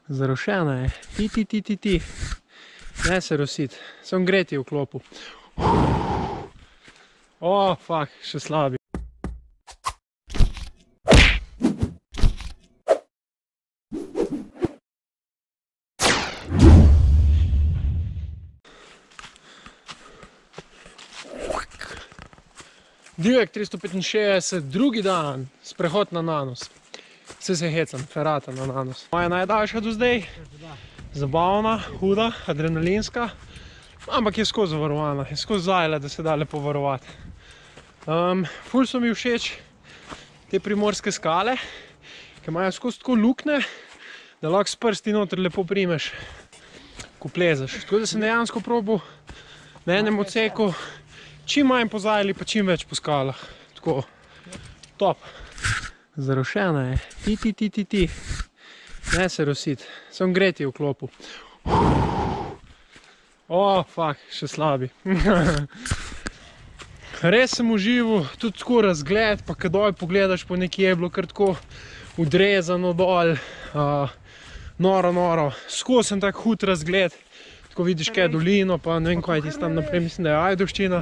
Zarošena je. Ti. Ne se rosit. Sem greti v klopu. O, fuck, še slabi. Divjak 365, drugi dan, sprehod na Nanos. Vse se hecam, ferata na Nanos. Moja najdaljša do zdaj, zabavna, huda, adrenalinska, ampak je skozi varovana, je skozi zajela, da se da lepo varovati. Ful so mi všeč te primorske skale, ki imajo skozi tako lukne, da lahko s prsti noter lepo primeš, ko plezeš. Tako da sem dejansko probal na enem odseku čim manj po zajeli, pa čim več po skalah. Tako, top. Zarošena je. Ti. Ne se rosit. Sem greti v klopu. O, fuck, še slabi. Res sem užival, tudi tako razgled, pa kad dol pogledaš po nekje je bilo kar tako odrezano dol, noro. Skozi sem tak hud razgled. Tako vidiš kaj dolino, pa ne vem kaj je tisto tam naprej, mislim, da je Ajdovščina.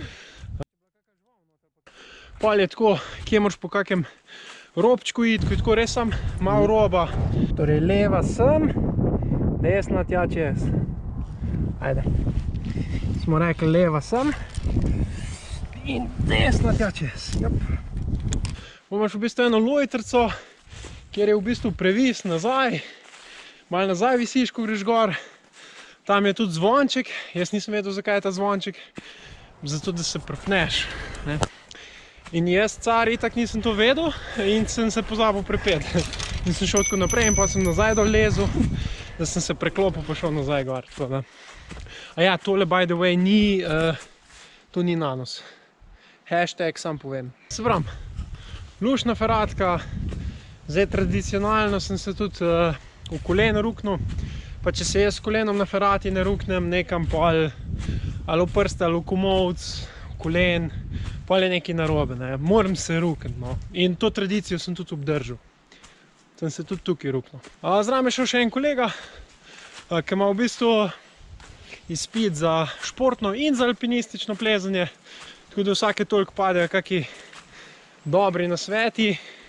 Pol je tako, kje moraš po kakem robčku iti, ko je tako res sam malo roba. Torej leva sem, desna tja čez. Ajde. Smo rekli leva sem in desna tja čez. Imaš v bistvu eno lojtrco, kjer je v bistvu previs nazaj. Malo nazaj visiš, ko greš gor. Tam je tudi zvonček, jaz nisem vedel, zakaj je ta zvonček, zato da se prepneš. In jaz, car, itak nisem to vedel in sem se pozabil prepeti. In sem šel tako naprej in pa sem nazaj dol lezel, da sem se preklopil pa šel nazaj gor. A ja, tole by the way ni, to ni Nanos. Hashtag sam povem. Se pravim, luštna feratka, zdaj tradicionalno sem se tudi v koleno ruknil. Pa če se jaz s kolenom na ferati ne ruknem nekam pol, ali v prst, ali v komolc, v kolen, pol je nekaj narobe, ne. Moram se rukniti, no. In to tradicijo sem tudi obdržal. Sem se tudi tukaj ruknil. Zraven je šel še en kolega, ki ima v bistvu izpit za športno in za alpinistično plezanje. Tako da vsake toliko padejo kaki dobri nasveti,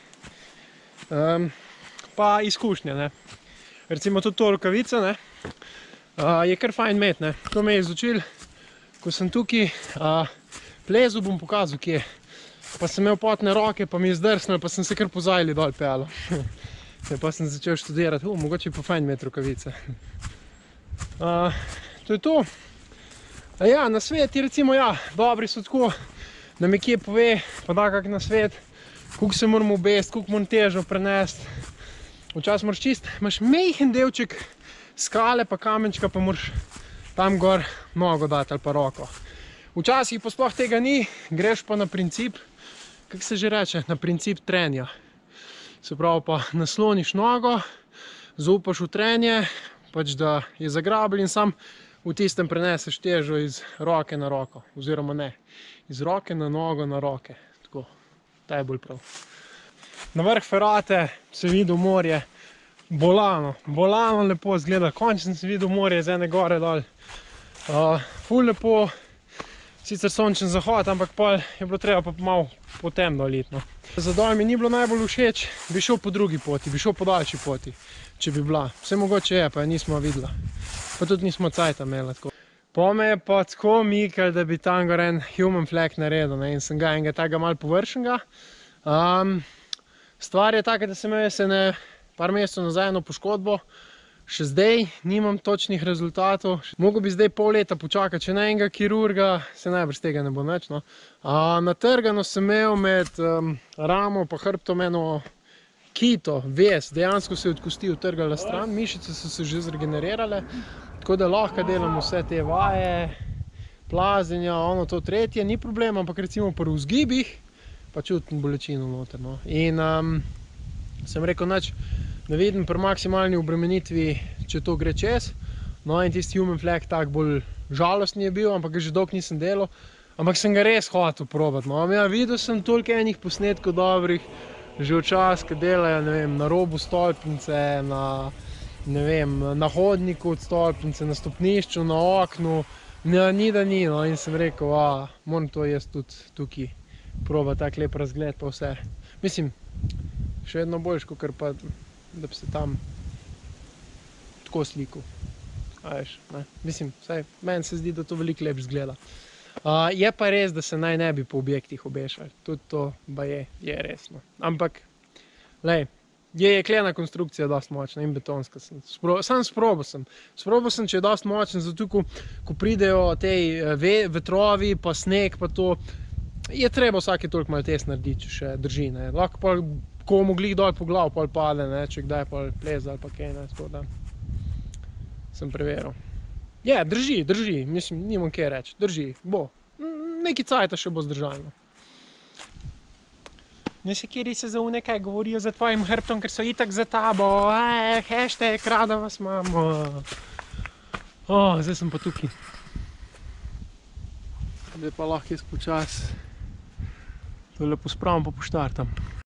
pa izkušnje, ne. Recimo tudi to rokavice, ne, je kar fajn imeti, ne. To me je izučil, ko sem tukaj plezel, bom pokazal kje. Pa sem imel potne roke, pa mi je zdrsnil, pa sem se kar po zajli dol peljal. Pa sem začel študirati, mogoče je pa fajn imeti rokavice. To je to. Ja, nasveti recimo, ja, dobri so tako, da mi kje pove, pa da kak nasvet, koliko se moramo obesti, koliko moram težo prenesti. Včasih moraš čist, imaš majhen delček skale pa kamenčka, pa moraš tam gor nogo dati ali pa roko. Včasih pa sploh tega ni, greš pa na princip, kako se že reče, na princip trenja. Se pravi pa nasloniš nogo, zaupaš v trenje, pač da je zagrabel in sam v tistem preneseš težo iz roke na roko, oziroma ne, iz roke na nogo na roke, tako, ta je bolj prav. Na vrh ferate se videl morje, bolano lepo izgleda, končno sem videl morje z ene gore dol. Ful lepo, sicer sončen zahod, ampak pol je bilo treba pa malo po tem dol iti, no. Za dol mi ni bilo najbolj všeč, bi šel po drugi poti, bi šel po daljši poti, če bi bila. Vse mogoče je, pa je nismo videla. Pa tudi nismo cajta imela tako. Po me je pa tako mikal, da bi tam gor en human flag naredil, ne, in sem ga enega tega malo površenega. Stvar je taka, da sem imel se par mesecev nazaj eno poškodbo, še zdaj nimam točnih rezultatov. Mogel bi zdaj pol leta počakati, če ne enega kirurga, se najbrž tega ne bo nič, no. Natrgano sem imel med ramo pa hrbtom eno kito, vez, dejansko se je od kosti utrgala stran, mišice so se že zregenerirale, tako da lahko delam vse te vaje, plazenja, ono to tretje, ni problem, ampak recimo pri vzgibih pa čutim bolečino noter, no. In sem rekel, nič, ne vidim pri maksimalni obremenitvi, če to gre čez. No in tisti human flag tak bolj žalostni je bil, ampak ga že dolgo nisem delal. Ampak sem ga res hotel probati, no. Ja, videl sem toliko enih posnetkov dobrih, že včasih, ki delajo, ne vem, na robu stolpnice, ne vem, na hodniku od stolpnice, na stopnišču, na oknu, ni da ni, no, in sem rekel, moram to jaz tudi tukaj proba tak lep razgled pa vse. Mislim, še vedno boljš, kakor pa, da bi se tam tako slikal. Veš, ne? Mislim, meni se zdi, da to veliko lep zgleda. Je pa res, da se naj ne bi po objektih obešali. Tudi to je resno. Ampak, lej, je jeklena konstrukcija dosti močna in betonska. Sam sprobal sem. Sprobal sem, če je dosti močna, zato ko pridejo tej vetrovi, pa sneg, pa to, je treba vsake toliko malo test narediti, če še drži, ne. Lahko pa, ko mu glih dol po glav, pol pade, ne, če kdaj pol pleza ali pa kaj, ne, tako da sem preveril. Je, drži, mislim, nimam kaj reči, drži, bo. Neki cajta še bo zdržalno. Nekateri se za nekaj govorijo za tvojim hrbtom, ker so itak za tabo, hashtag, rada vas imamo. Zdaj sem pa tukaj. Zdaj pa lahko jaz počas tole pospravim pa poštartam.